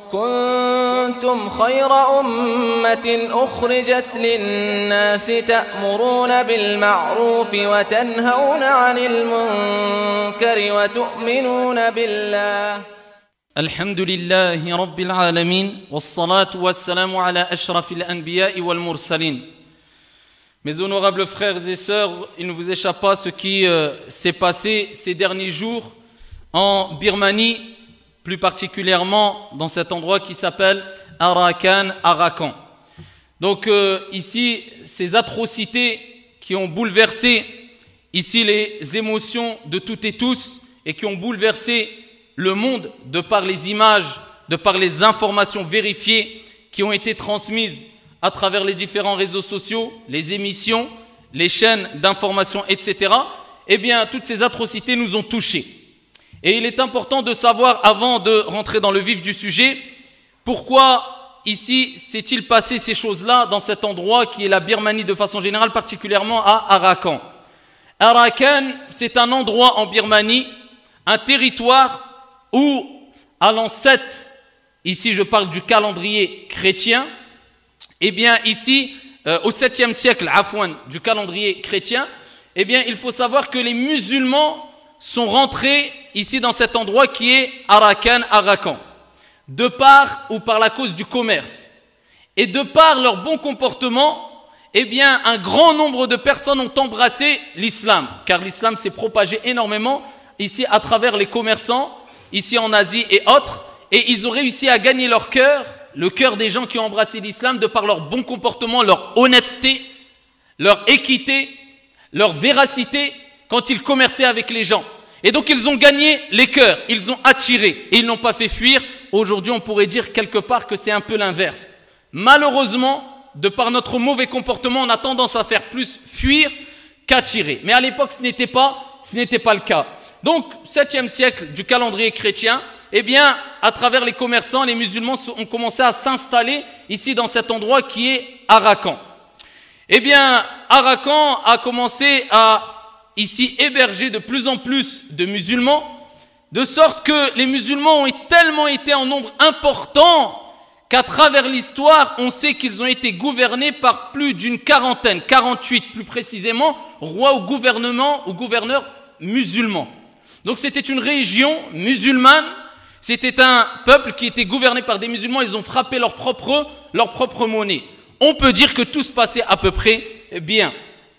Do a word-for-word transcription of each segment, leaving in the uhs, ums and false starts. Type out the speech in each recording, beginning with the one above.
كنتم خير أمة أخرجت للناس تأمرون بالمعروف وتنهون عن المنكر وتؤمنون بالله. الحمد لله رب العالمين والصلاة والسلام على أشرف الأنبياء والمرسلين. Mes honorables frères et sœurs, il ne vous échappe pas ce qui euh, s'est passé ces derniers jours en Birmanie, plus particulièrement dans cet endroit qui s'appelle Arakan, Arakan. Donc euh, ici, ces atrocités qui ont bouleversé ici les émotions de toutes et tous et qui ont bouleversé le monde de par les images, de par les informations vérifiées qui ont été transmises à travers les différents réseaux sociaux, les émissions, les chaînes d'information, et cetera, eh bien, toutes ces atrocités nous ont touchés. Et il est important de savoir, avant de rentrer dans le vif du sujet, pourquoi ici s'est-il passé ces choses-là dans cet endroit qui est la Birmanie de façon générale, particulièrement à Arakan. Arakan, c'est un endroit en Birmanie, un territoire où, à l'an sept, ici je parle du calendrier chrétien, eh bien ici, euh, au septième siècle, afouan, du calendrier chrétien, eh bien il faut savoir que les musulmans sont rentrés ici dans cet endroit qui est Arakan, Arakan, de par ou par la cause du commerce. Et de par leur bon comportement, eh bien un grand nombre de personnes ont embrassé l'islam, car l'islam s'est propagé énormément ici à travers les commerçants, ici en Asie et autres, et ils ont réussi à gagner leur cœur, le cœur des gens qui ont embrassé l'islam de par leur bon comportement, leur honnêteté, leur équité, leur véracité quand ils commerçaient avec les gens. Et donc ils ont gagné les cœurs, ils ont attiré et ils n'ont pas fait fuir. Aujourd'hui on pourrait dire quelque part que c'est un peu l'inverse. Malheureusement, de par notre mauvais comportement, on a tendance à faire plus fuir qu'attirer. Mais à l'époque ce n'était pas, ce n'était pas le cas. Donc, septième siècle du calendrier chrétien, eh bien, à travers les commerçants, les musulmans ont commencé à s'installer ici dans cet endroit qui est Arakan. Eh bien, Arakan a commencé à ici héberger de plus en plus de musulmans, de sorte que les musulmans ont tellement été en nombre important qu'à travers l'histoire, on sait qu'ils ont été gouvernés par plus d'une quarantaine, quarante-huit plus précisément, rois ou gouvernements ou gouverneurs musulmans. Donc c'était une région musulmane, c'était un peuple qui était gouverné par des musulmans, ils ont frappé leur propre, leur propre monnaie. On peut dire que tout se passait à peu près bien.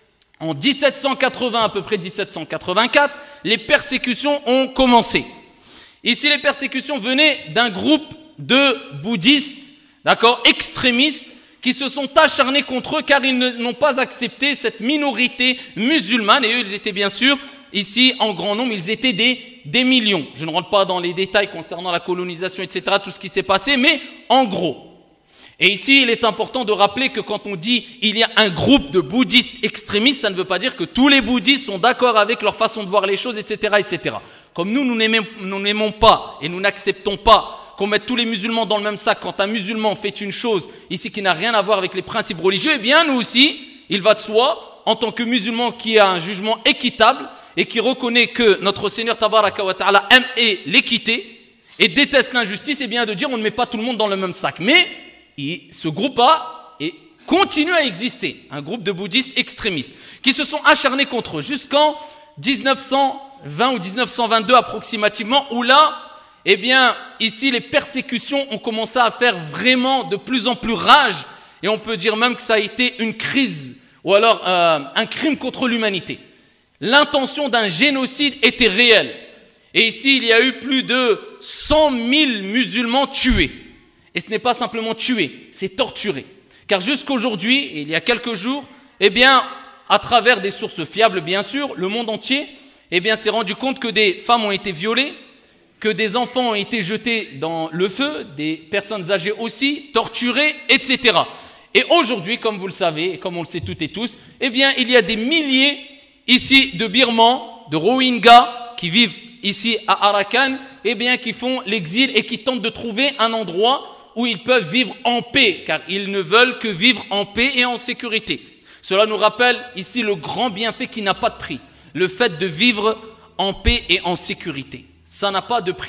En dix-sept cent quatre-vingts, à peu près dix-sept cent quatre-vingt-quatre, les persécutions ont commencé. Ici, les persécutions venaient d'un groupe de bouddhistes, d'accord, extrémistes, qui se sont acharnés contre eux car ils n'ont pas accepté cette minorité musulmane et eux, ils étaient bien sûr ici, en grand nombre, ils étaient des, des millions. Je ne rentre pas dans les détails concernant la colonisation, et cetera, tout ce qui s'est passé, mais en gros. Et ici, il est important de rappeler que quand on dit il y a un groupe de bouddhistes extrémistes, ça ne veut pas dire que tous les bouddhistes sont d'accord avec leur façon de voir les choses, et cetera, et cetera. Comme nous, nous n'aimons pas et nous n'acceptons pas qu'on mette tous les musulmans dans le même sac. Quand un musulman fait une chose ici qui n'a rien à voir avec les principes religieux, eh bien, nous aussi, il va de soi, en tant que musulman qui a un jugement équitable, et qui reconnaît que notre Seigneur Tabaraka wa Ta'ala aime l'équité et déteste l'injustice, et bien de dire on ne met pas tout le monde dans le même sac. Mais il, ce groupe-là continue à exister, un groupe de bouddhistes extrémistes qui se sont acharnés contre eux jusqu'en dix-neuf cent vingt ou dix-neuf cent vingt-deux approximativement, où là, eh bien, ici les persécutions ont commencé à faire vraiment de plus en plus rage, et on peut dire même que ça a été une crise ou alors euh, un crime contre l'humanité. L'intention d'un génocide était réelle. Et ici, il y a eu plus de cent mille musulmans tués. Et ce n'est pas simplement tués, c'est torturés. Car jusqu'aujourd'hui, il y a quelques jours, eh bien, à travers des sources fiables, bien sûr, le monde entier, eh bien, s'est rendu compte que des femmes ont été violées, que des enfants ont été jetés dans le feu, des personnes âgées aussi, torturées, et cetera. Et aujourd'hui, comme vous le savez, et comme on le sait toutes et tous, eh bien, il y a des milliers ici de Birmans, de Rohingyas qui vivent ici à Arakan, eh bien qui font l'exil et qui tentent de trouver un endroit où ils peuvent vivre en paix, car ils ne veulent que vivre en paix et en sécurité. Cela nous rappelle ici le grand bienfait qui n'a pas de prix, le fait de vivre en paix et en sécurité. Ça n'a pas de prix.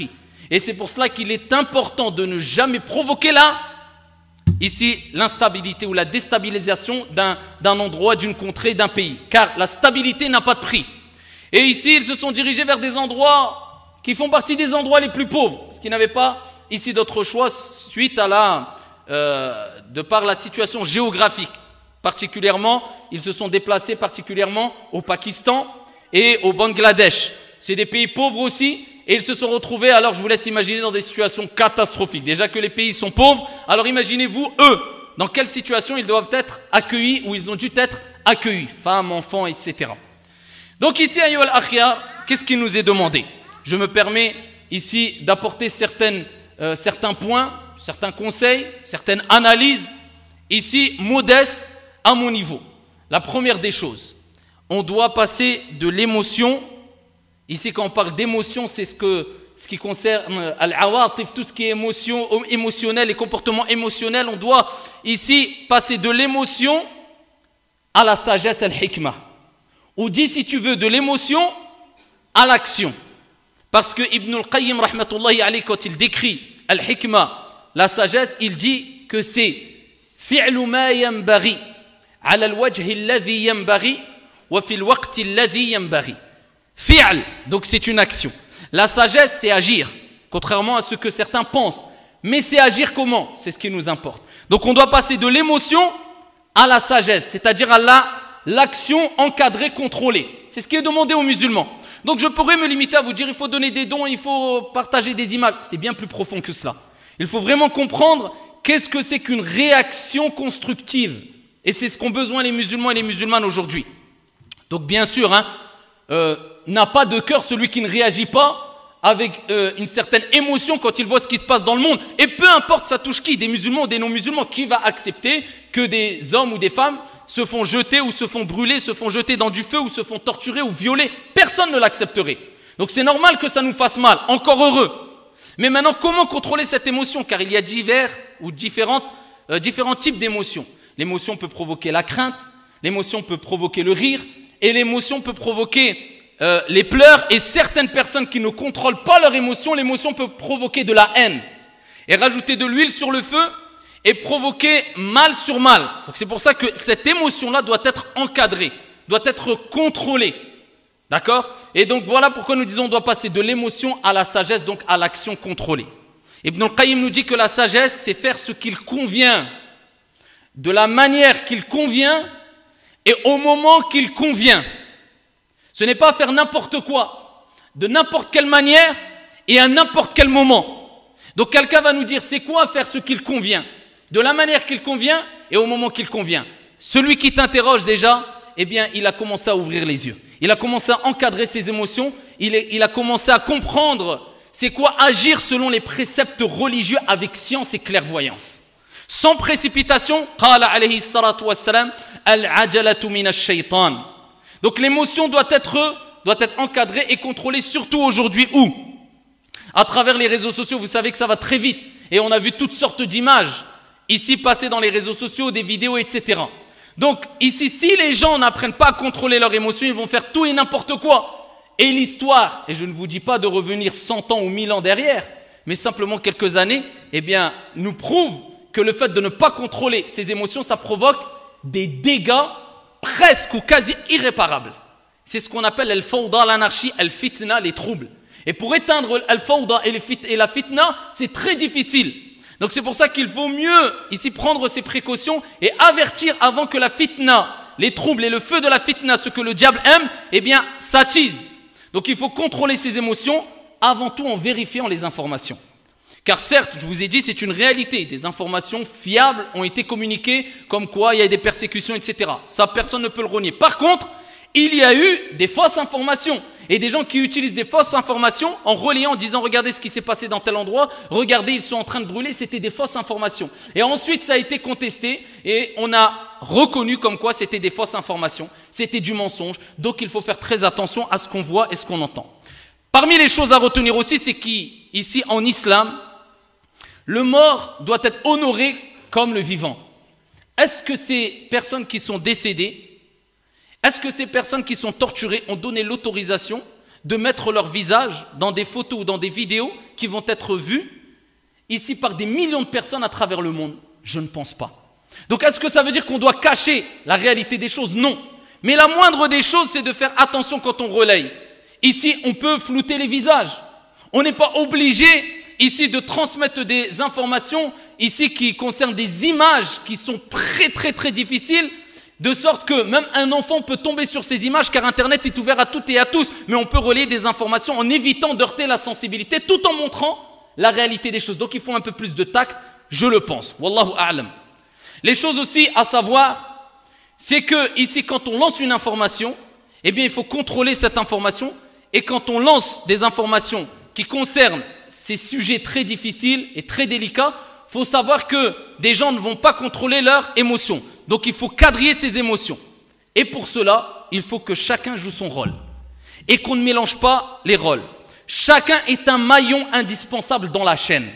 Et c'est pour cela qu'il est important de ne jamais provoquer là, ici, l'instabilité ou la déstabilisation d'un, d'un endroit, d'une contrée, d'un pays. Car la stabilité n'a pas de prix. Et ici, ils se sont dirigés vers des endroits qui font partie des endroits les plus pauvres, parce qu'ils n'avaient pas ici d'autre choix suite à la, euh, de par la situation géographique. Particulièrement, ils se sont déplacés particulièrement au Pakistan et au Bangladesh. C'est des pays pauvres aussi, et ils se sont retrouvés, alors je vous laisse imaginer, dans des situations catastrophiques. Déjà que les pays sont pauvres, alors imaginez-vous, eux, dans quelle situation ils doivent être accueillis, ou ils ont dû être accueillis, femmes, enfants, et cetera. Donc ici, ayyuha al-akhyar, qu'est-ce qui nous est demandé? Je me permets ici d'apporter certaines, euh, certains points, certains conseils, certaines analyses, ici modestes à mon niveau. La première des choses, on doit passer de l'émotion. Ici, quand on parle d'émotion, c'est ce, que, ce qui concerne al-awatif, tout ce qui est émotion, émotionnel et comportement émotionnel. On doit ici passer de l'émotion à la sagesse al-hikmah. Ou dit, si tu veux, de l'émotion à l'action. Parce que Ibn al-Qayyim, rahmatullahi alayhi, quand il décrit al-hikmah, la sagesse, il dit que c'est fi'lu ma yanbaghi ala al-wajhi alladhi yanbaghi wa fi al-waqti alladhi yanbaghi. Fi'l, donc c'est une action. La sagesse, c'est agir, contrairement à ce que certains pensent. Mais c'est agir comment? C'est ce qui nous importe. Donc on doit passer de l'émotion à la sagesse, c'est-à-dire à la l'action encadrée, contrôlée. C'est ce qui est demandé aux musulmans. Donc je pourrais me limiter à vous dire il faut donner des dons, il faut partager des images. C'est bien plus profond que cela. Il faut vraiment comprendre qu'est-ce que c'est qu'une réaction constructive. Et c'est ce qu'ont besoin les musulmans et les musulmanes aujourd'hui. Donc bien sûr, hein, euh, n'a pas de cœur celui qui ne réagit pas avec euh, une certaine émotion quand il voit ce qui se passe dans le monde. Et peu importe ça touche qui, des musulmans ou des non-musulmans, qui va accepter que des hommes ou des femmes se font jeter ou se font brûler, se font jeter dans du feu ou se font torturer ou violer. Personne ne l'accepterait. Donc c'est normal que ça nous fasse mal, encore heureux. Mais maintenant, comment contrôler cette émotion? Car il y a divers ou différentes, euh, différents types d'émotions. L'émotion peut provoquer la crainte, l'émotion peut provoquer le rire, et l'émotion peut provoquer euh, les pleurs. Et certaines personnes qui ne contrôlent pas leur émotion, l'émotion peut provoquer de la haine. Et rajouter de l'huile sur le feu, et provoquer mal sur mal. Donc c'est pour ça que cette émotion-là doit être encadrée, doit être contrôlée. D'accord? Et donc voilà pourquoi nous disons on doit passer de l'émotion à la sagesse, donc à l'action contrôlée. Ibn al-Qayyim nous dit que la sagesse, c'est faire ce qu'il convient, de la manière qu'il convient et au moment qu'il convient. Ce n'est pas faire n'importe quoi, de n'importe quelle manière et à n'importe quel moment. Donc quelqu'un va nous dire c'est quoi faire ce qu'il convient? De la manière qu'il convient et au moment qu'il convient. Celui qui t'interroge déjà, eh bien, il a commencé à ouvrir les yeux. Il a commencé à encadrer ses émotions. Il, est, il a commencé à comprendre c'est quoi agir selon les préceptes religieux avec science et clairvoyance. Sans précipitation, qala alayhi salatu wassalam, al-ajalatu min ash-shaytan. Donc l'émotion doit être, doit être encadrée et contrôlée, surtout aujourd'hui où? À travers les réseaux sociaux, vous savez que ça va très vite. Et on a vu toutes sortes d'images ici passer dans les réseaux sociaux, des vidéos, et cetera. Donc ici, si les gens n'apprennent pas à contrôler leurs émotions, ils vont faire tout et n'importe quoi. Et l'histoire, et je ne vous dis pas de revenir cent ans ou mille ans derrière, mais simplement quelques années, eh bien, nous prouve que le fait de ne pas contrôler ses émotions, ça provoque des dégâts presque ou quasi irréparables. C'est ce qu'on appelle al-fawda, l'anarchie, al-fitna, les troubles. Et pour éteindre al-fawda et la fitna, c'est très difficile. Donc c'est pour ça qu'il faut mieux ici prendre ses précautions et avertir avant que la fitna, les troubles et le feu de la fitna, ce que le diable aime, eh bien s'attise. Donc il faut contrôler ses émotions avant tout en vérifiant les informations. Car certes, je vous ai dit, c'est une réalité. Des informations fiables ont été communiquées comme quoi il y a des persécutions, et cetera. Ça, personne ne peut le renier. Par contre, il y a eu des fausses informations. Et des gens qui utilisent des fausses informations en relayant, en disant regardez ce qui s'est passé dans tel endroit, regardez ils sont en train de brûler, c'était des fausses informations. Et ensuite ça a été contesté et on a reconnu comme quoi c'était des fausses informations, c'était du mensonge. Donc il faut faire très attention à ce qu'on voit et ce qu'on entend. Parmi les choses à retenir aussi, c'est qu'ici en islam, le mort doit être honoré comme le vivant. Est-ce que ces personnes qui sont décédées, est-ce que ces personnes qui sont torturées ont donné l'autorisation de mettre leur visage dans des photos ou dans des vidéos qui vont être vues ici par des millions de personnes à travers le monde? Je ne pense pas. Donc est-ce que ça veut dire qu'on doit cacher la réalité des choses? Non. Mais la moindre des choses, c'est de faire attention quand on relaye. Ici, on peut flouter les visages. On n'est pas obligé ici de transmettre des informations ici qui concernent des images qui sont très très très difficiles, de sorte que même un enfant peut tomber sur ces images car Internet est ouvert à toutes et à tous. Mais on peut relayer des informations en évitant d'heurter la sensibilité tout en montrant la réalité des choses. Donc il faut un peu plus de tact, je le pense. Wallahu a'lam. Les choses aussi à savoir, c'est que ici quand on lance une information, eh bien il faut contrôler cette information. Et quand on lance des informations qui concernent ces sujets très difficiles et très délicats, il faut savoir que des gens ne vont pas contrôler leurs émotions. Donc il faut quadriller ces émotions. Et pour cela, il faut que chacun joue son rôle. Et qu'on ne mélange pas les rôles. Chacun est un maillon indispensable dans la chaîne.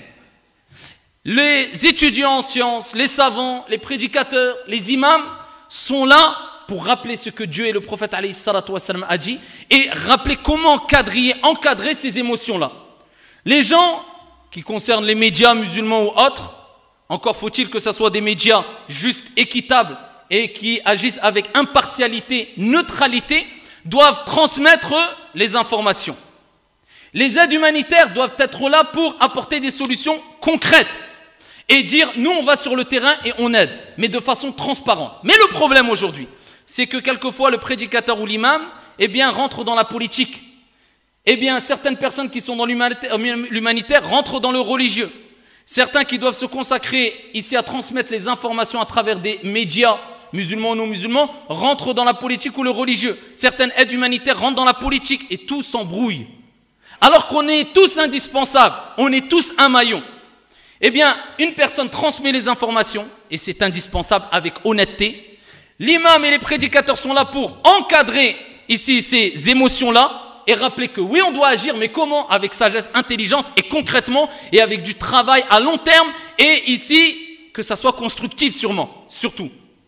Les étudiants en sciences, les savants, les prédicateurs, les imams sont là pour rappeler ce que Dieu et le prophète alayhi salatu wa salam a dit et rappeler comment quadriller, encadrer ces émotions-là. Les gens qui concernent les médias musulmans ou autres, encore faut-il que ce soit des médias justes, équitables et qui agissent avec impartialité, neutralité, doivent transmettre les informations. Les aides humanitaires doivent être là pour apporter des solutions concrètes et dire nous on va sur le terrain et on aide, mais de façon transparente. Mais le problème aujourd'hui, c'est que quelquefois le prédicateur ou l'imam eh bien, rentre dans la politique. Eh bien, certaines personnes qui sont dans l'humanitaire rentrent dans le religieux. Certains qui doivent se consacrer ici à transmettre les informations à travers des médias, musulmans ou non musulmans, rentrent dans la politique ou le religieux. Certaines aides humanitaires rentrent dans la politique et tout s'embrouille. Alors qu'on est tous indispensables, on est tous un maillon. Eh bien, une personne transmet les informations, et c'est indispensable avec honnêteté. L'imam et les prédicateurs sont là pour encadrer ici ces émotions-là, et rappeler que oui, on doit agir, mais comment? Avec sagesse, intelligence et concrètement, et avec du travail à long terme, et ici, que ça soit constructif sûrement, surtout.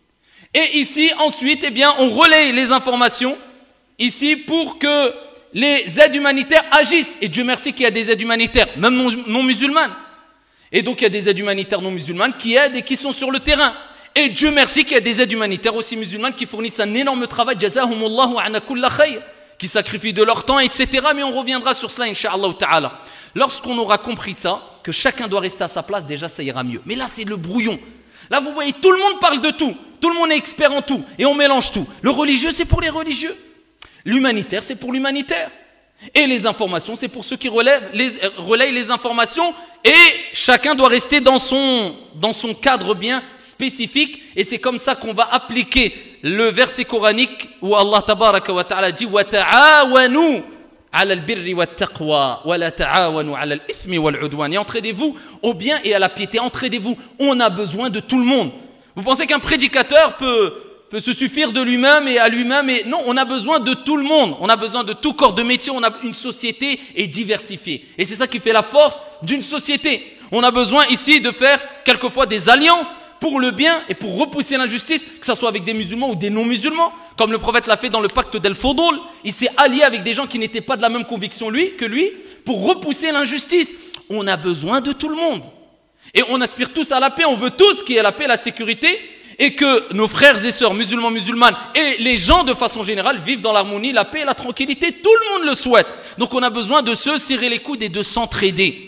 Et ici, ensuite, eh bien, on relaie les informations, ici, pour que les aides humanitaires agissent. Et Dieu merci qu'il y a des aides humanitaires, même non, non musulmanes. Et donc, il y a des aides humanitaires non musulmanes qui aident et qui sont sur le terrain. Et Dieu merci qu'il y a des aides humanitaires aussi musulmanes qui fournissent un énorme travail, jazahumullahu ana kulla khayr, qui sacrifient de leur temps, et cetera. Mais on reviendra sur cela, incha'Allah ta'ala. Lorsqu'on aura compris ça, que chacun doit rester à sa place, déjà ça ira mieux. Mais là, c'est le brouillon. Là, vous voyez, tout le monde parle de tout. Tout le monde est expert en tout. Et on mélange tout. Le religieux, c'est pour les religieux. L'humanitaire, c'est pour l'humanitaire. Et les informations, c'est pour ceux qui relèvent, les, euh, relayent les informations. Et chacun doit rester dans son, dans son cadre bien spécifique. Et c'est comme ça qu'on va appliquer le verset coranique où Allah tabaraka wa ta'ala dit « Wa ta'awanu ala al-birri wa taqwa wa la ta'awanu ala al-ithmi wa al-udwan » Et entraidez-vous au bien et à la piété. Entraidez-vous. On a besoin de tout le monde. Vous pensez qu'un prédicateur peut, peut se suffire de lui-même et à lui-même et... Non, on a besoin de tout le monde. On a besoin de tout corps de métier. On a une société et diversifiée. Et c'est ça qui fait la force d'une société. On a besoin ici de faire quelquefois des alliances pour le bien et pour repousser l'injustice, que ce soit avec des musulmans ou des non-musulmans. Comme le prophète l'a fait dans le pacte d'El-Fodol. Il s'est allié avec des gens qui n'étaient pas de la même conviction lui, que lui pour repousser l'injustice. On a besoin de tout le monde. Et on aspire tous à la paix, on veut tous qu'il y ait la paix, la sécurité, et que nos frères et sœurs musulmans, musulmanes, et les gens de façon générale vivent dans l'harmonie, la paix et la tranquillité. Tout le monde le souhaite. Donc on a besoin de se serrer les coudes et de s'entraider.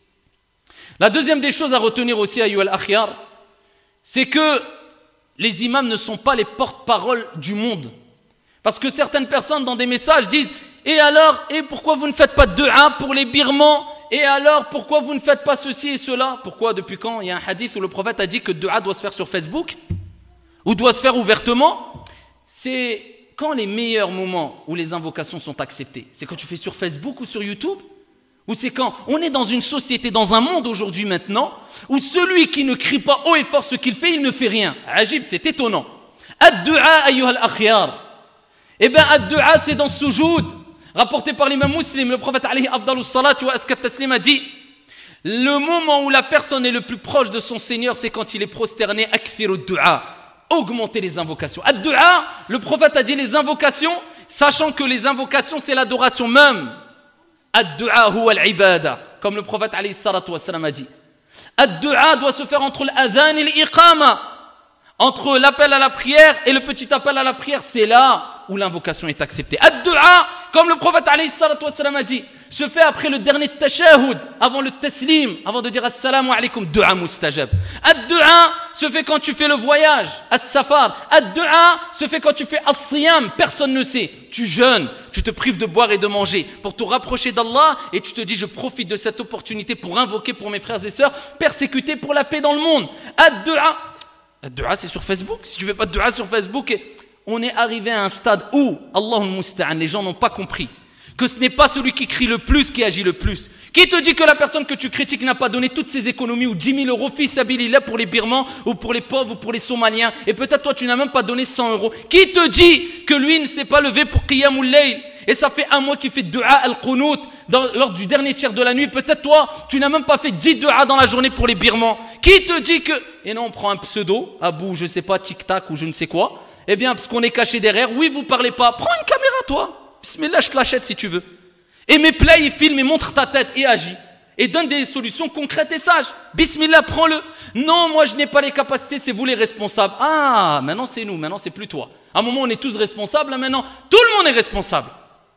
La deuxième des choses à retenir aussi, ayyuhal akhyar, c'est que les imams ne sont pas les porte-parole du monde. Parce que certaines personnes dans des messages disent « Et alors, et pourquoi vous ne faites pas de dua pour les Birmans ? Et alors, pourquoi vous ne faites pas ceci et cela ?» Pourquoi, depuis quand il y a un hadith où le prophète a dit que le dua doit se faire sur Facebook ou doit se faire ouvertement? C'est quand les meilleurs moments où les invocations sont acceptées? C'est quand tu fais sur Facebook ou sur YouTube? Ou c'est quand on est dans une société, dans un monde aujourd'hui maintenant, où celui qui ne crie pas haut et fort ce qu'il fait, il ne fait rien. Ajib, c'est étonnant. Ad-du'a ayyuhal akhyar. Eh bien, ad-du'a, c'est dans sujoud. Rapporté par l'imam Muslim, le prophète alayhi afdalus salat wa askat taslim a dit le moment où la personne est le plus proche de son Seigneur, c'est quand il est prosterné, akfiru du'a. Augmenter les invocations. Ad-du'a, le prophète a dit les invocations, sachant que les invocations c'est l'adoration même. Ad-du'a huwa al-ibada, comme le prophète alayhi salatu wa salam a dit. Ad-du'a doit se faire entre l'adhan et l'iqama, entre l'appel à la prière et le petit appel à la prière, c'est là où l'invocation est acceptée. Ad-du'a, comme le prophète alayhi salatu wa salam a dit, se fait après le dernier tashahhud, avant le taslim, avant de dire assalamu alaykum, du'a mustajab. Ad-du'a se fait quand tu fais le voyage, as-safar. Ad-du'a se fait quand tu fais as-siyam, personne ne sait. Tu jeûnes, tu te prives de boire et de manger pour te rapprocher d'Allah et tu te dis je profite de cette opportunité pour invoquer pour mes frères et sœurs persécutés pour la paix dans le monde. Ad-du'a, ad-du'a c'est sur Facebook. Si tu fais pas de du'a sur Facebook, on est arrivé à un stade où, Allahul Musta'an, les gens n'ont pas compris que ce n'est pas celui qui crie le plus qui agit le plus. Qui te dit que la personne que tu critiques n'a pas donné toutes ses économies ou dix mille euros fi sabilillah pour les Birmans ou pour les pauvres ou pour les Somaliens, et peut-être toi tu n'as même pas donné cent euros. Qui te dit que lui ne s'est pas levé pour Qiyamul Layl et ça fait un mois qu'il fait du'a al-Qunut lors du dernier tiers de la nuit? Peut-être toi tu n'as même pas fait dix du'a dans la journée pour les Birmans. Qui te dit que... Et non, on prend un pseudo, Abou je sais pas, Tic Tac ou je ne sais quoi. Eh bien parce qu'on est caché derrière, oui vous parlez pas, prends une caméra toi. Bismillah, je te l'achète si tu veux. Et mes play, et filme et montre ta tête et agis. Et donne des solutions concrètes et sages. Bismillah, prends-le. Non, moi je n'ai pas les capacités, c'est vous les responsables. Ah, maintenant c'est nous, maintenant c'est plus toi. À un moment on est tous responsables, là, maintenant tout le monde est responsable.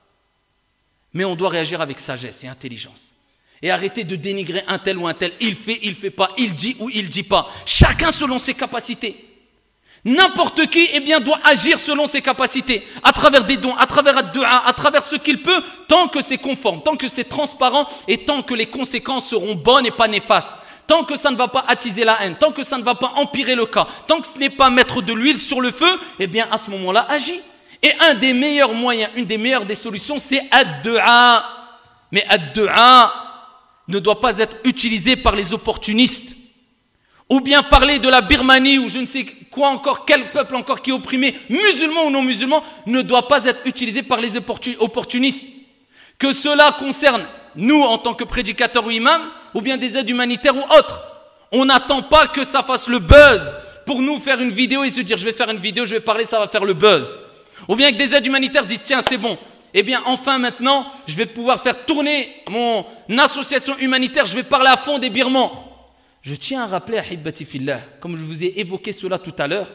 Mais on doit réagir avec sagesse et intelligence. Et arrêter de dénigrer un tel ou un tel. Il fait, il fait pas, il dit ou il dit pas. Chacun selon ses capacités. N'importe qui eh bien, doit agir selon ses capacités, à travers des dons, à travers ad-du'a, à travers ce qu'il peut, tant que c'est conforme, tant que c'est transparent et tant que les conséquences seront bonnes et pas néfastes. Tant que ça ne va pas attiser la haine, tant que ça ne va pas empirer le cas, tant que ce n'est pas mettre de l'huile sur le feu, eh bien à ce moment-là, agis. Et un des meilleurs moyens, une des meilleures des solutions, c'est ad-du'a. Mais ad-du'a ne doit pas être utilisé par les opportunistes. Ou bien parler de la Birmanie ou je ne sais quoi encore, quel peuple encore qui est opprimé, musulman ou non musulman, ne doit pas être utilisé par les opportunistes. Que cela concerne nous en tant que prédicateurs ou imams, ou bien des aides humanitaires ou autres. On n'attend pas que ça fasse le buzz pour nous faire une vidéo et se dire je vais faire une vidéo, je vais parler, ça va faire le buzz. Ou bien que des aides humanitaires disent tiens c'est bon. Eh bien enfin maintenant je vais pouvoir faire tourner mon association humanitaire, je vais parler à fond des Birmans. Je tiens à rappeler à Hibbati Fillah, comme je vous ai évoqué cela tout à l'heure,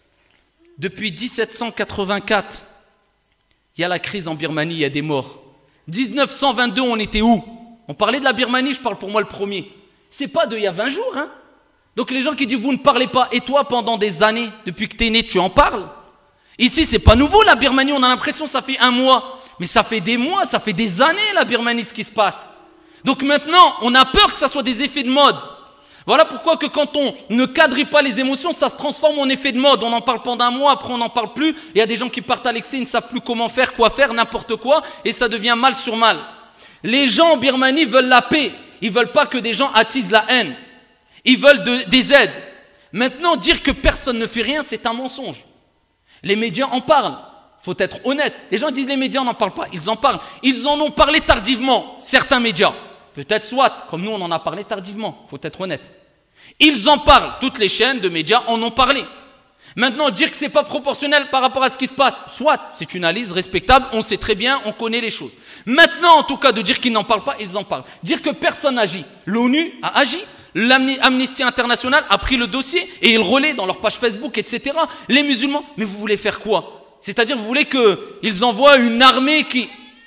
depuis dix-sept cent quatre-vingt-quatre, il y a la crise en Birmanie, il y a des morts. dix-neuf cent vingt-deux, on était où? On parlait de la Birmanie, je parle pour moi le premier. C'est pas de il y a vingt jours, hein? Donc les gens qui disent vous ne parlez pas, et toi pendant des années, depuis que tu es né, tu en parles. Ici, c'est pas nouveau la Birmanie, on a l'impression que ça fait un mois. Mais ça fait des mois, ça fait des années la Birmanie ce qui se passe. Donc maintenant, on a peur que ça soit des effets de mode. Voilà pourquoi que quand on ne cadre pas les émotions, ça se transforme en effet de mode. On en parle pendant un mois, après on n'en parle plus. Il y a des gens qui partent à l'excès, ils ne savent plus comment faire, quoi faire, n'importe quoi. Et ça devient mal sur mal. Les gens en Birmanie veulent la paix. Ils ne veulent pas que des gens attisent la haine. Ils veulent de, des aides. Maintenant, dire que personne ne fait rien, c'est un mensonge. Les médias en parlent. Il faut être honnête. Les gens disent les médias n'en parlent pas. Ils en parlent. Ils en ont parlé tardivement, certains médias. Peut-être soit, comme nous on en a parlé tardivement. Il faut être honnête. Ils en parlent. Toutes les chaînes de médias en ont parlé. Maintenant, dire que ce n'est pas proportionnel par rapport à ce qui se passe, soit, c'est une analyse respectable, on sait très bien, on connaît les choses. Maintenant, en tout cas, de dire qu'ils n'en parlent pas, ils en parlent. Dire que personne n'agit. L'ONU a agi. L'Amnesty International a pris le dossier et ils relaient dans leur page Facebook, et cetera. Les musulmans, mais vous voulez faire quoi? C'est-à-dire, vous voulez qu'ils envoient une armée qui...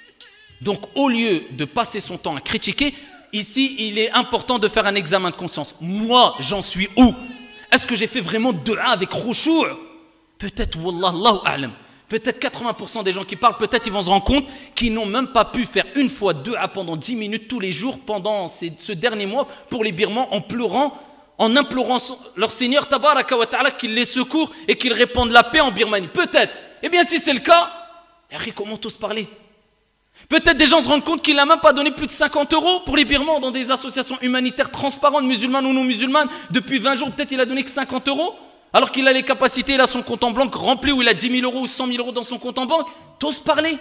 Donc, au lieu de passer son temps à critiquer, ici, il est important de faire un examen de conscience. Moi, j'en suis où? Est-ce que j'ai fait vraiment du'a avec khushu'? Peut-être, wallah, Allahu a'lam. Peut-être quatre-vingts pour cent des gens qui parlent, peut-être ils vont se rendre compte qu'ils n'ont même pas pu faire une fois du'a pendant dix minutes tous les jours pendant ces, ce dernier mois pour les Birmans en pleurant, en implorant leur Seigneur Tabaraka wa Ta'ala qu'il les secourt et qu'il répande la paix en Birmanie. Peut-être. Eh bien, si c'est le cas, comment tous parler? Peut-être des gens se rendent compte qu'il n'a même pas donné plus de cinquante euros pour les Birmans dans des associations humanitaires transparentes, musulmanes ou non musulmanes. Depuis vingt jours, peut-être il a donné que cinquante euros, alors qu'il a les capacités, il a son compte en banque rempli, ou il a dix mille euros ou cent mille euros dans son compte en banque. T'oses parler.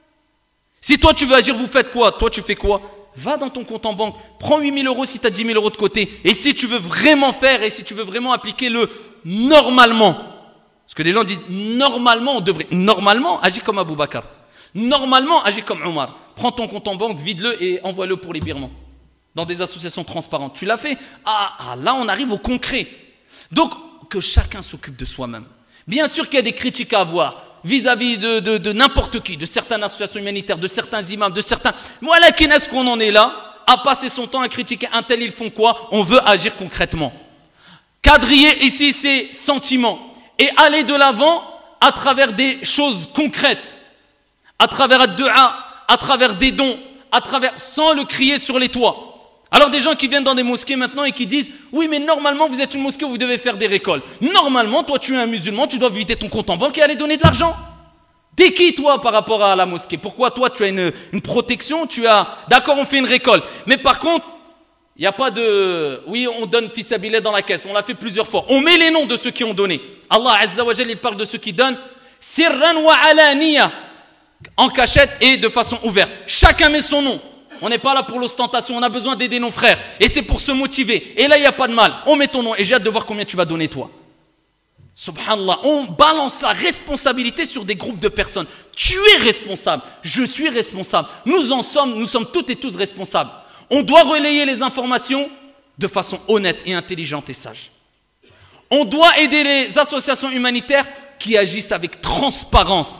Si toi tu veux agir, vous faites quoi? Toi tu fais quoi? Va dans ton compte en banque, prends huit mille euros si tu as dix mille euros de côté. Et si tu veux vraiment faire, et si tu veux vraiment appliquer le normalement, parce que des gens disent normalement, on devrait, normalement, agis comme Abou Bakar. Normalement, agis comme Omar. Prends ton compte en banque, vide-le et envoie-le pour les birmans. Dans des associations transparentes. Tu l'as fait? Ah, ah, là on arrive au concret. Donc, que chacun s'occupe de soi-même. Bien sûr qu'il y a des critiques à avoir vis-à-vis de, de, de n'importe qui, de certaines associations humanitaires, de certains imams, de certains... Voilà, qui est-ce qu'on en est là, à passer son temps à critiquer un tel, ils font quoi? On veut agir concrètement. Quadriller ici ses sentiments et aller de l'avant à travers des choses concrètes, à travers un dua, à travers des dons, à travers, sans le crier sur les toits. Alors des gens qui viennent dans des mosquées maintenant et qui disent « Oui, mais normalement, vous êtes une mosquée où vous devez faire des récoltes. Normalement, toi, tu es un musulman, tu dois vider ton compte en banque et aller donner de l'argent. T'es qui, toi, par rapport à la mosquée? Pourquoi, toi, tu as une, une protection? Tu as... D'accord, on fait une récolte. Mais par contre, il n'y a pas de... Oui, on donne fils sabilillah dans la caisse. On l'a fait plusieurs fois. On met les noms de ceux qui ont donné. Allah Azza wa Jalla, il parle de ceux qui donnent. Sirran wa alaniya. En cachette et de façon ouverte. Chacun met son nom. On n'est pas là pour l'ostentation, on a besoin d'aider nos frères. Et c'est pour se motiver. Et là, il n'y a pas de mal. On met ton nom et j'ai hâte de voir combien tu vas donner toi. Subhanallah, on balance la responsabilité sur des groupes de personnes. Tu es responsable, je suis responsable. Nous en sommes, nous sommes toutes et tous responsables. On doit relayer les informations de façon honnête et intelligente et sage. On doit aider les associations humanitaires qui agissent avec transparence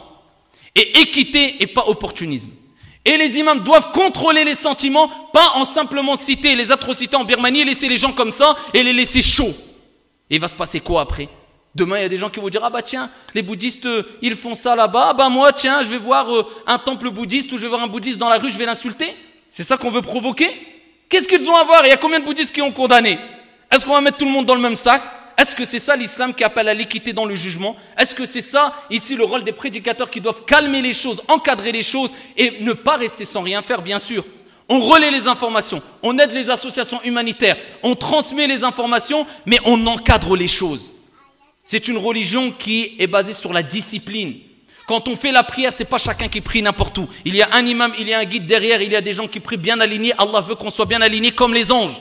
et équité et pas opportunisme. Et les imams doivent contrôler les sentiments, pas en simplement citer les atrocités en Birmanie, laisser les gens comme ça et les laisser chauds. Et il va se passer quoi après? Demain, il y a des gens qui vont dire « Ah bah tiens, les bouddhistes, ils font ça là-bas. Ah bah moi, tiens, je vais voir euh, un temple bouddhiste ou je vais voir un bouddhiste dans la rue, je vais l'insulter. » C'est ça qu'on veut provoquer? Qu'est-ce qu'ils ont à voir? Il y a combien de bouddhistes qui ont condamné? Est-ce qu'on va mettre tout le monde dans le même sac? Est-ce que c'est ça l'islam qui appelle à l'équité dans le jugement? Est-ce que c'est ça, ici, le rôle des prédicateurs qui doivent calmer les choses, encadrer les choses et ne pas rester sans rien faire, bien sûr? On relaie les informations, on aide les associations humanitaires, on transmet les informations, mais on encadre les choses. C'est une religion qui est basée sur la discipline. Quand on fait la prière, c'est pas chacun qui prie n'importe où. Il y a un imam, il y a un guide derrière, il y a des gens qui prient bien alignés. Allah veut qu'on soit bien alignés comme les anges.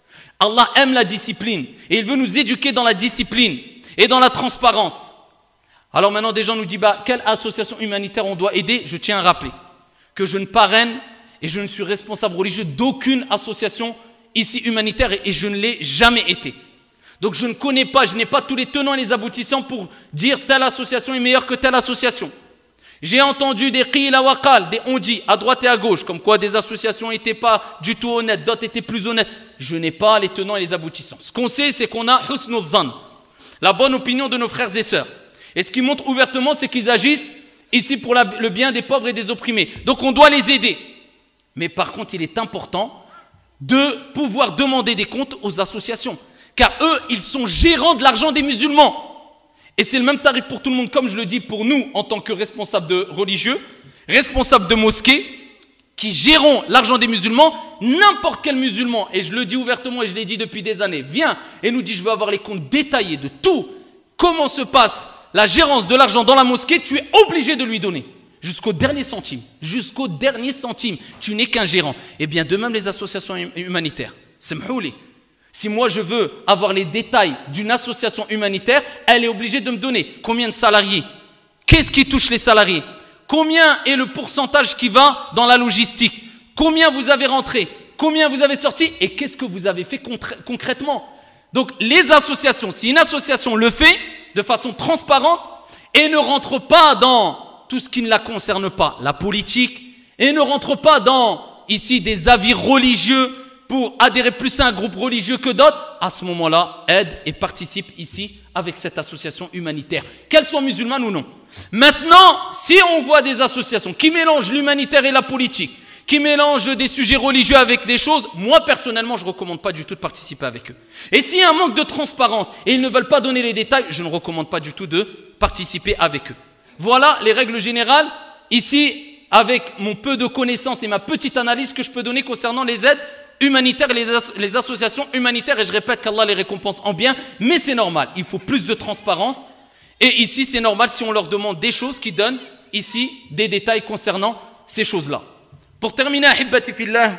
Allah aime la discipline et il veut nous éduquer dans la discipline et dans la transparence. Alors maintenant, des gens nous disent, bah, quelle association humanitaire on doit aider? Je tiens à rappeler que je ne parraine et je ne suis responsable religieux d'aucune association ici humanitaire et je ne l'ai jamais été. Donc je ne connais pas, je n'ai pas tous les tenants et les aboutissants pour dire telle association est meilleure que telle association. J'ai entendu des qila wa qal, des on dit à droite et à gauche, comme quoi des associations n'étaient pas du tout honnêtes, d'autres étaient plus honnêtes. Je n'ai pas les tenants et les aboutissants. Ce qu'on sait, c'est qu'on a husnul dhann, la bonne opinion de nos frères et sœurs. Et ce qui montre ouvertement, c'est qu'ils agissent ici pour la, le bien des pauvres et des opprimés. Donc on doit les aider. Mais par contre, il est important de pouvoir demander des comptes aux associations. Car eux, ils sont gérants de l'argent des musulmans. Et c'est le même tarif pour tout le monde, comme je le dis pour nous en tant que responsables de religieux, responsables de mosquées, qui gérons l'argent des musulmans. N'importe quel musulman, et je le dis ouvertement et je l'ai dit depuis des années, vient et nous dit je veux avoir les comptes détaillés de tout, comment se passe la gérance de l'argent dans la mosquée, tu es obligé de lui donner. Jusqu'au dernier centime. Jusqu'au dernier centime. Tu n'es qu'un gérant. Et bien de même les associations humanitaires. Semhouli. Si moi je veux avoir les détails d'une association humanitaire, elle est obligée de me donner combien de salariés, qu'est-ce qui touche les salariés, combien est le pourcentage qui va dans la logistique, combien vous avez rentré, combien vous avez sorti et qu'est-ce que vous avez fait concrètement. Donc les associations, si une association le fait de façon transparente et ne rentre pas dans tout ce qui ne la concerne pas, la politique, et ne rentre pas dans ici des avis religieux, pour adhérer plus à un groupe religieux que d'autres, à ce moment-là, aide et participe ici avec cette association humanitaire, qu'elles soient musulmanes ou non. Maintenant, si on voit des associations qui mélangent l'humanitaire et la politique, qui mélangent des sujets religieux avec des choses, moi personnellement, je ne recommande pas du tout de participer avec eux. Et s'il y a un manque de transparence et ils ne veulent pas donner les détails, je ne recommande pas du tout de participer avec eux. Voilà les règles générales, ici, avec mon peu de connaissances et ma petite analyse que je peux donner concernant les aides humanitaires et les, as les associations humanitaires, et je répète qu'Allah les récompense en bien, mais c'est normal, il faut plus de transparence, et ici c'est normal si on leur demande des choses qui donnent ici des détails concernant ces choses-là. Pour terminer, ahibbati fillah,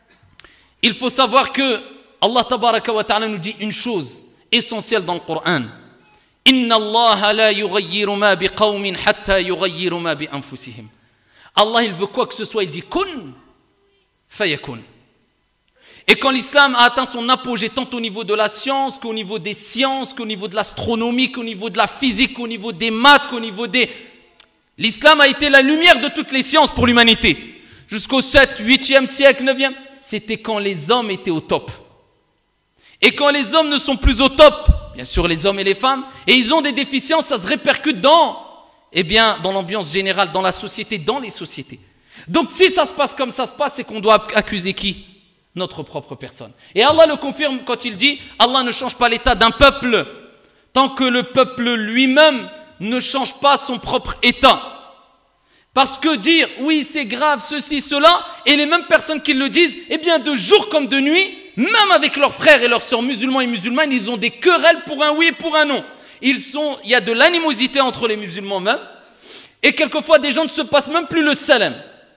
il faut savoir que Allah tabaraka wa ta'ala nous dit une chose essentielle dans le Coran. Inna Allah la yughayyiru ma biqawmin hatta yughayyiru ma bi anfusihim. Allah, il veut quoi que ce soit, il dit kun, fayakun. Et quand l'islam a atteint son apogée, tant au niveau de la science, qu'au niveau des sciences, qu'au niveau de l'astronomie, qu'au niveau de la physique, qu'au niveau des maths, qu'au niveau des... L'islam a été la lumière de toutes les sciences pour l'humanité. Jusqu'au septième, huitième siècle, neuvième, c'était quand les hommes étaient au top. Et quand les hommes ne sont plus au top, bien sûr les hommes et les femmes, et ils ont des déficiences, ça se répercute dans, eh bien, dans l'ambiance générale, dans la société, dans les sociétés. Donc si ça se passe comme ça se passe, c'est qu'on doit accuser qui ? Notre propre personne. Et Allah le confirme quand il dit, Allah ne change pas l'état d'un peuple tant que le peuple lui-même ne change pas son propre état. Parce que dire, oui c'est grave, ceci, cela, et les mêmes personnes qui le disent, eh bien de jour comme de nuit, même avec leurs frères et leurs sœurs musulmans et musulmanes, ils ont des querelles pour un oui et pour un non. Ils sont, il y a de l'animosité entre les musulmans même, et quelquefois des gens ne se passent même plus le salam.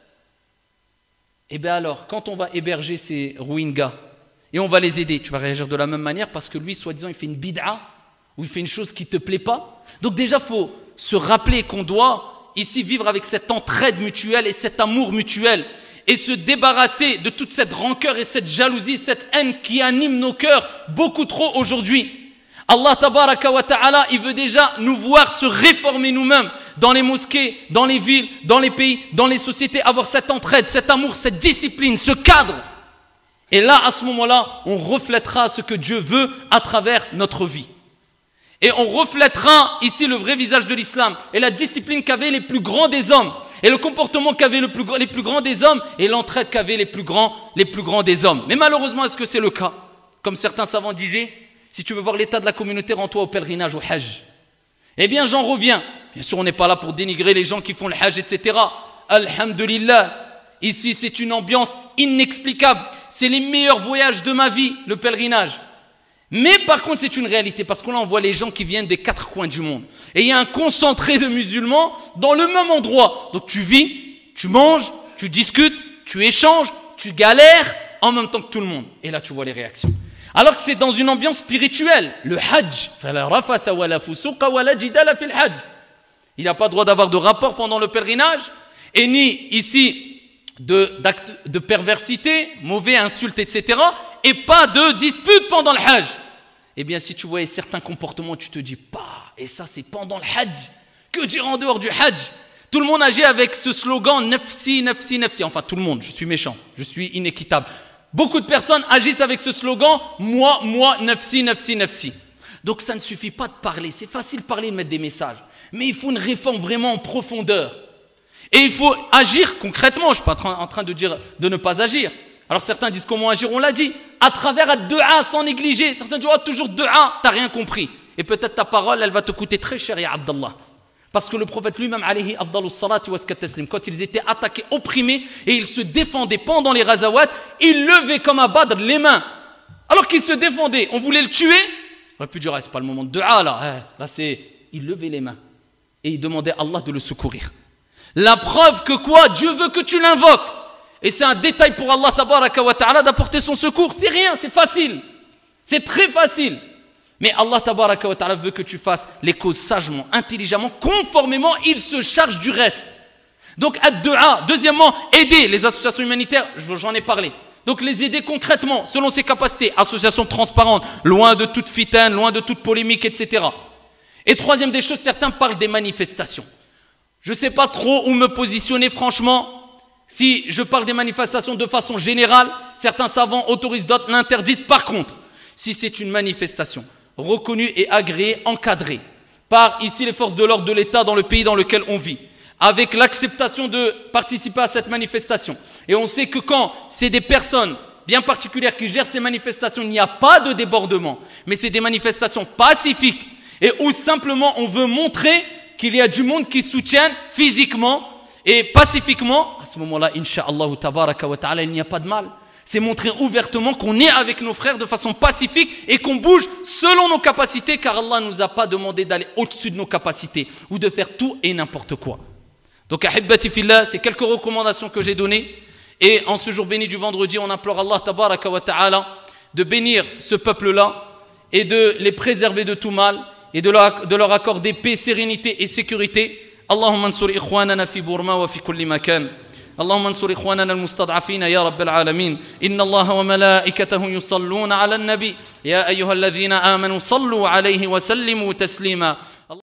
Et bien alors, quand on va héberger ces Rohingyas, et on va les aider, tu vas réagir de la même manière, parce que lui, soi-disant, il fait une bid'a, ou il fait une chose qui ne te plaît pas. Donc déjà, il faut se rappeler qu'on doit ici vivre avec cette entraide mutuelle et cet amour mutuel, et se débarrasser de toute cette rancœur et cette jalousie, cette haine qui anime nos cœurs beaucoup trop aujourd'hui. Allah tabaraka wa ta'ala, il veut déjà nous voir se réformer nous-mêmes dans les mosquées, dans les villes, dans les pays, dans les sociétés, avoir cette entraide, cet amour, cette discipline, ce cadre. Et là, à ce moment-là, on reflètera ce que Dieu veut à travers notre vie. Et on reflètera ici le vrai visage de l'islam et la discipline qu'avaient les plus grands des hommes et le comportement qu'avaient le plus, les plus grands des hommes et l'entraide qu'avaient les plus grands, les plus grands des hommes. Mais malheureusement, est-ce que c'est le cas? Comme certains savants disaient, si tu veux voir l'état de la communauté, rends-toi au pèlerinage, au hajj. Eh bien, j'en reviens. Bien sûr, on n'est pas là pour dénigrer les gens qui font le hajj, et cetera. Alhamdulillah. Ici, c'est une ambiance inexplicable. C'est les meilleurs voyages de ma vie, le pèlerinage. Mais par contre, c'est une réalité, parce que là, on voit les gens qui viennent des quatre coins du monde. Et il y a un concentré de musulmans dans le même endroit. Donc tu vis, tu manges, tu discutes, tu échanges, tu galères en même temps que tout le monde. Et là, tu vois les réactions. Alors que c'est dans une ambiance spirituelle. Le hajj. Il n'a pas le droit d'avoir de rapport pendant le pèlerinage. Et ni ici de, d'actes de perversité, mauvais, insultes, et cetera. Et pas de dispute pendant le hajj. Eh bien, si tu voyais certains comportements, tu te dis, bah, et ça c'est pendant le hajj. Que dire en dehors du hajj? Tout le monde agit avec ce slogan, nafsi, nafsi, nafsi. Enfin, tout le monde, je suis méchant, je suis inéquitable. Beaucoup de personnes agissent avec ce slogan, moi, moi, nafsi, nafsi, nafsi. Donc ça ne suffit pas de parler, c'est facile de parler, de mettre des messages. Mais il faut une réforme vraiment en profondeur. Et il faut agir concrètement, je ne suis pas en train de dire de ne pas agir. Alors certains disent comment agir, on l'a dit, à travers ad-du'a, sans négliger. Certains disent, oh, toujours du'a, t'as rien compris. Et peut-être ta parole, elle va te coûter très cher, ya Abdallah. Parce que le prophète lui-même, alayhi afdalus salati wa askat taslim, quand ils étaient attaqués, opprimés, et ils se défendaient pendant les razawat, ils levaient comme à Badr les mains. Alors qu'ils se défendaient, on voulait le tuer, on aurait pu dire, ah, c'est pas le moment de du'a là, là c'est, ils levaient les mains. Et ils demandaient à Allah de le secourir. La preuve que quoi? Dieu veut que tu l'invoques. Et c'est un détail pour Allah tabaraka wa ta'ala d'apporter son secours. C'est rien, c'est facile. C'est très facile. Mais Allah tabaraka wa ta'ala veut que tu fasses les causes sagement, intelligemment, conformément, il se charge du reste. Donc, ad-du'a. Deuxièmement, aider les associations humanitaires, j'en ai parlé. Donc, les aider concrètement, selon ses capacités. Associations transparentes, loin de toute fitane, loin de toute polémique, et cetera. Et troisième des choses, certains parlent des manifestations. Je ne sais pas trop où me positionner, franchement. Si je parle des manifestations de façon générale, certains savants autorisent, d'autres l'interdisent. Par contre, si c'est une manifestation reconnue et agréée, encadrée par ici les forces de l'ordre de l'État dans le pays dans lequel on vit, avec l'acceptation de participer à cette manifestation, et on sait que quand c'est des personnes bien particulières qui gèrent ces manifestations, il n'y a pas de débordement, mais c'est des manifestations pacifiques, et où simplement on veut montrer qu'il y a du monde qui soutient physiquement et pacifiquement, à ce moment-là, incha'Allah tabaraka wa ta'ala, il n'y a pas de mal. C'est montrer ouvertement qu'on est avec nos frères de façon pacifique et qu'on bouge selon nos capacités, car Allah ne nous a pas demandé d'aller au-dessus de nos capacités ou de faire tout et n'importe quoi. Donc, ahibbati fillah, c'est quelques recommandations que j'ai données. Et en ce jour béni du vendredi, on implore Allah tabaraka wa ta'ala de bénir ce peuple-là et de les préserver de tout mal et de leur, de leur accorder paix, sérénité et sécurité. اللهم انصر إخواننا في بورما وفي كل مكان اللهم انصر إخواننا المستضعفين يا رب العالمين إن الله وملائكته يصلون على النبي يا أيها الذين آمنوا صلوا عليه وسلموا تسليما